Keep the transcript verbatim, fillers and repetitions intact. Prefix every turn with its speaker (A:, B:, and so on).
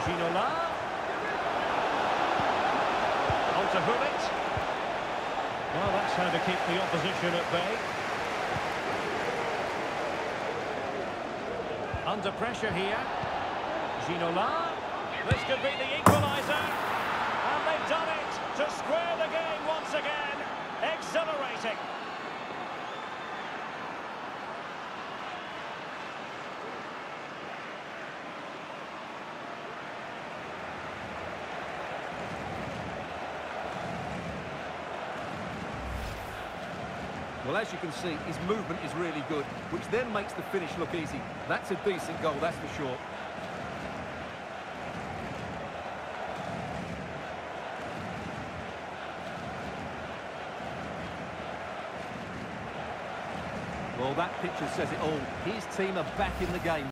A: Ginola. On to Hummels. Well, that's how to keep the opposition at bay. Under pressure here. Ginola. This could be the equaliser. And they've done it to square the game once again. Exhilarating.
B: Well, as you can see, his movement is really good, which then makes the finish look easy. That's a decent goal, that's for sure. Well, that picture says it all. His team are back in the game.